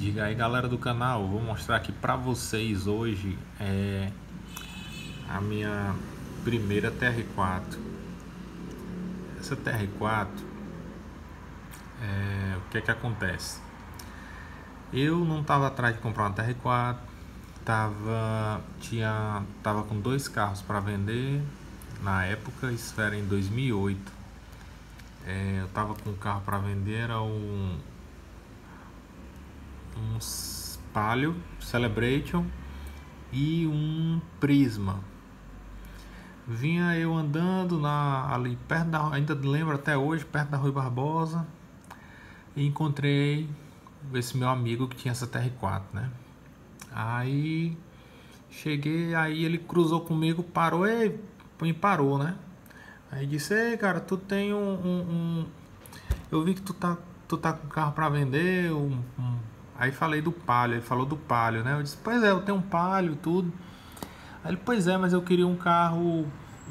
Diga aí, galera do canal, vou mostrar aqui pra vocês hoje a minha primeira TR4. Essa TR4, o que é que acontece? Eu não estava atrás de comprar uma TR4, tava com dois carros para vender na época, isso era em 2008. Eu tava com um carro para vender, era um Palio Celebration e um Prisma. Vinha eu andando ali perto ainda lembro até hoje, perto da Rui Barbosa, e encontrei esse meu amigo que tinha essa TR4, né? Aí cheguei, aí ele cruzou comigo, parou, me parou, né? Aí disse: ei, cara, tu tem eu vi que tu tá com carro para vender, Aí falei do Palio, ele falou do Palio, né? Eu disse: pois é, eu tenho um Palio e tudo. Aí ele: pois é, mas eu queria um carro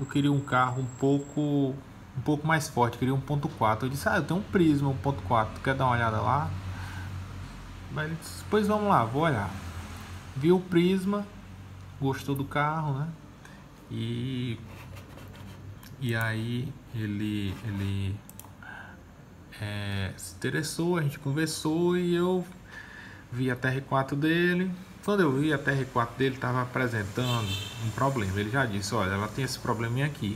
um pouco mais forte, queria 1.4. Eu disse: eu tenho um Prisma 1.4, tu quer dar uma olhada lá? Aí ele disse: pois vamos lá, vou olhar. Viu o Prisma, gostou do carro, né? E aí ele se interessou, a gente conversou e eu vi a TR4 dele. Quando eu vi a TR4 dele, estava apresentando um problema. Ele já disse: olha, ela tem esse probleminha aqui.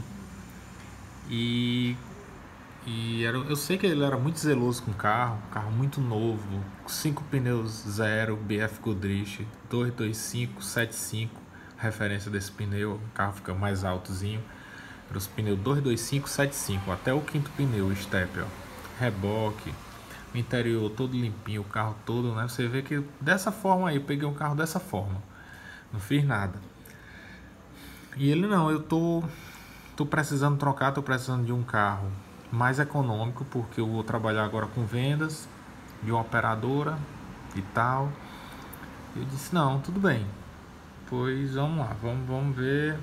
Eu sei que ele era muito zeloso com o carro, carro muito novo, 5 pneus zero, BF Goodrich, 225/75, referência desse pneu, o carro fica mais altozinho. Era os pneus 225/75, até o quinto pneu, step, ó. Reboque, o interior todo limpinho, o carro todo, né? Você vê que dessa forma aí, eu peguei um carro dessa forma, não fiz nada. E ele: não, eu tô precisando trocar, tô precisando de um carro mais econômico, porque eu vou trabalhar agora com vendas de uma operadora e tal. Eu disse: não, tudo bem, pois vamos lá, vamos ver,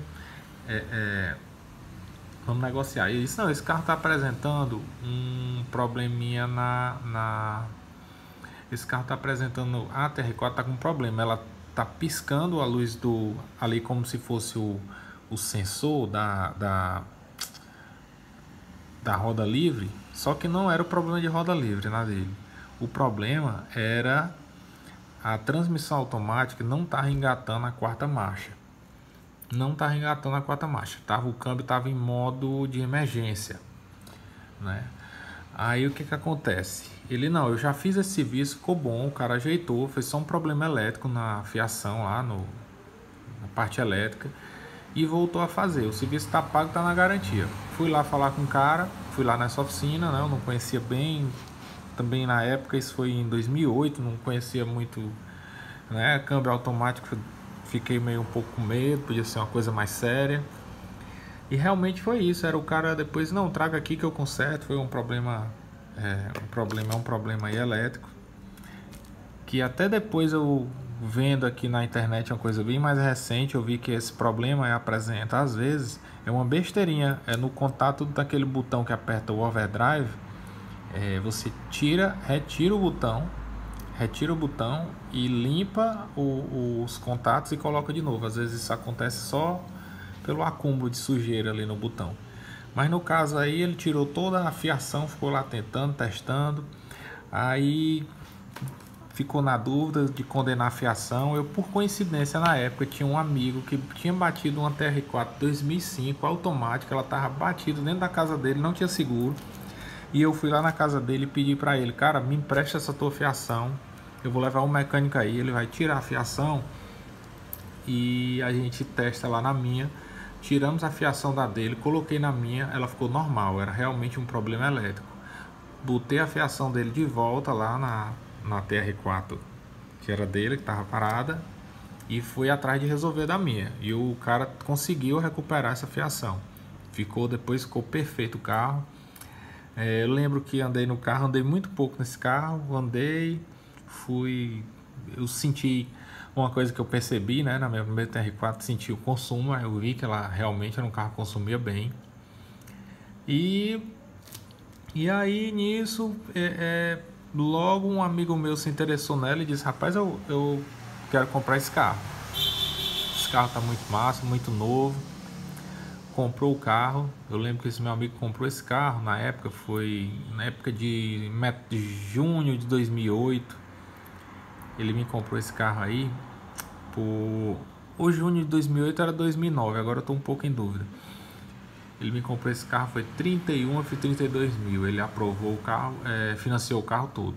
vamos negociar. E ele disse: não, esse carro está apresentando um probleminha esse carro está apresentando, a TR4 está com um problema, ela está piscando a luz ali como se fosse o sensor da roda livre, só que não era o problema de roda livre na dele. O problema era a transmissão automática não estava engatando a quarta marcha. O câmbio estava em modo de emergência, né? Aí o que acontece? Ele: não, eu já fiz esse serviço, ficou bom, o cara ajeitou, foi só um problema elétrico na fiação lá na parte elétrica, e voltou a fazer. O serviço está pago, está na garantia. Fui lá falar com o cara, fui lá nessa oficina, né? Eu não conhecia bem, também na época, isso foi em 2008, não conhecia muito, né? Câmbio automático, fiquei meio um pouco com medo, podia ser uma coisa mais séria. E realmente foi isso, era o cara depois: não, traga aqui que eu conserto. Foi um problema, um problema aí elétrico, que até depois eu vendo aqui na internet uma coisa bem mais recente, eu vi que esse problema apresenta às vezes uma besteirinha, no contato daquele botão que aperta o overdrive. Você retira o botão e limpa os contatos e coloca de novo. Às vezes isso acontece só pelo acúmulo de sujeira ali no botão, mas no caso aí ele tirou toda a fiação, ficou lá testando, aí ficou na dúvida de condenar a fiação. Eu, por coincidência, na época tinha um amigo que tinha batido uma TR4 2005 automática, ela estava batida dentro da casa dele, não tinha seguro, e eu fui lá na casa dele e pedi para ele: cara, me empresta essa tua fiação, eu vou levar um mecânico aí, ele vai tirar a fiação e a gente testa lá na minha. Tiramos a fiação da dele, coloquei na minha, ela ficou normal, era realmente um problema elétrico. Botei a fiação dele de volta lá na TR4 que era dele, que estava parada, e fui atrás de resolver da minha. E o cara conseguiu recuperar essa fiação. Depois ficou perfeito o carro. Eu lembro que andei no carro, andei muito pouco nesse carro, eu senti uma coisa que eu percebi, né, na minha primeira TR4, senti o consumo, eu vi que ela realmente era um carro que consumia bem. E aí nisso logo um amigo meu se interessou nela e disse: rapaz, eu quero comprar esse carro. Esse carro tá muito massa, muito novo. Comprou o carro. Eu lembro que esse meu amigo comprou esse carro na época, foi na época de junho de 2008. Ele me comprou esse carro aí por... O junho de 2008 era 2009, agora eu tô um pouco em dúvida. Ele me comprou esse carro, foi 31 a 32 mil. Ele aprovou o carro, financiou o carro todo.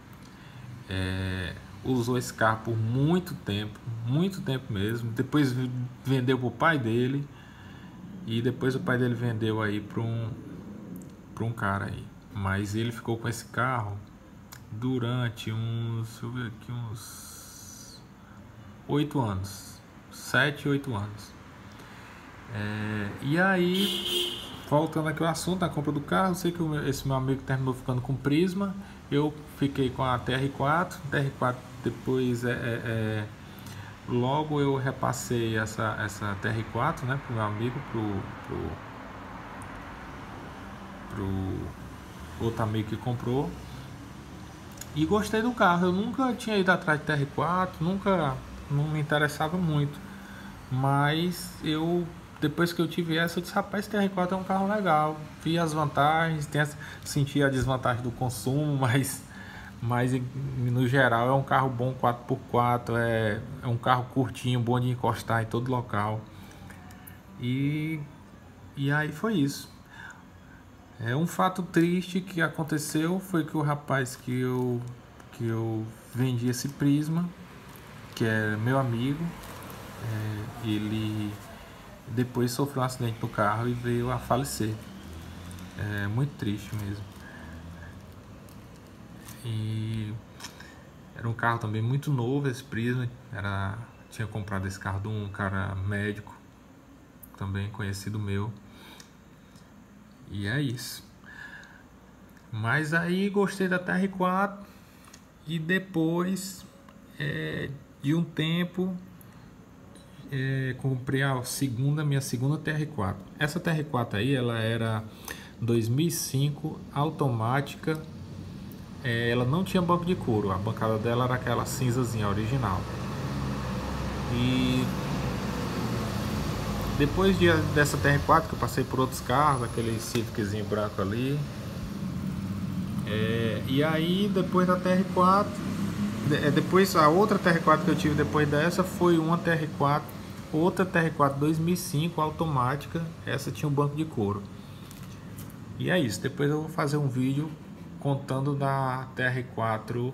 Usou esse carro por muito tempo mesmo. Depois vendeu pro pai dele. E depois o pai dele vendeu aí para um cara aí. Mas ele ficou com esse carro durante deixa eu ver aqui, uns 8 anos. 7, 8 anos. E aí, voltando aqui ao assunto da compra do carro, sei que esse meu amigo terminou ficando com Prisma. Eu fiquei com a TR4. Depois logo eu repassei essa TR4, né, pro meu amigo, pro outro amigo que comprou. E gostei do carro. Eu nunca tinha ido atrás de TR4, não me interessava muito. Mas depois que eu tive essa, eu disse: rapaz, TR4 é um carro legal. Vi as vantagens, senti a desvantagem do consumo, mas no geral é um carro bom, 4x4, é um carro curtinho, bom de encostar em todo local. E aí foi isso. Um fato triste que aconteceu foi que o rapaz que eu vendi esse Prisma, que é meu amigo, ele depois sofreu um acidente no carro e veio a falecer. É muito triste mesmo. E era um carro também muito novo, esse Prisma. Tinha comprado esse carro de um cara médico, também conhecido meu. E é isso. Mas aí gostei da TR4. E depois de um tempo comprei minha segunda TR4. Essa TR4 aí, ela era 2005, automática. Ela não tinha banco de couro, a bancada dela era aquela cinzazinha original. E depois dessa TR4, que eu passei por outros carros, aquele Civiczinho branco ali. E aí depois da TR4, depois a outra TR4 que eu tive depois dessa foi outra TR4 2005 automática. Essa tinha um banco de couro. E é isso. Depois eu vou fazer um vídeo contando da TR4,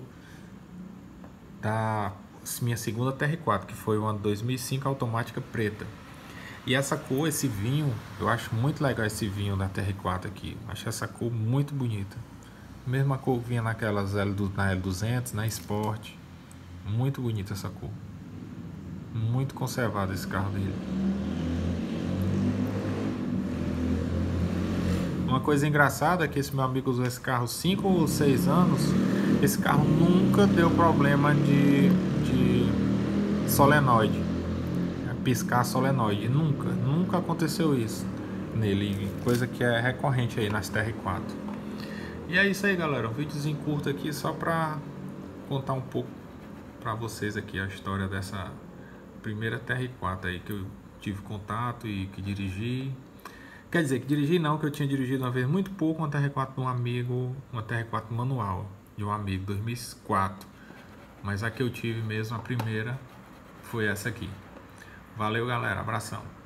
da minha segunda TR4, que foi uma 2005 automática preta. E essa cor, esse vinho, eu acho muito legal esse vinho da TR4 aqui. Acho essa cor muito bonita. Mesma cor vinha na L200, na Sport. Muito bonita essa cor. Muito conservado esse carro dele. Uma coisa engraçada é que esse meu amigo usou esse carro 5 ou 6 anos. Esse carro nunca deu problema de solenoide, piscar solenoide. Nunca aconteceu isso nele. Coisa que é recorrente aí nas TR4. E é isso aí, galera. Um videozinho curto aqui só pra contar um pouco pra vocês aqui a história dessa primeira TR4 aí que eu tive contato e que dirigi. Quer dizer, que dirigi não, que eu tinha dirigido uma vez muito pouco uma TR4 de um amigo, uma TR4 manual de um amigo, 2004. Mas a que eu tive mesmo, a primeira, foi essa aqui. Valeu, galera. Abração.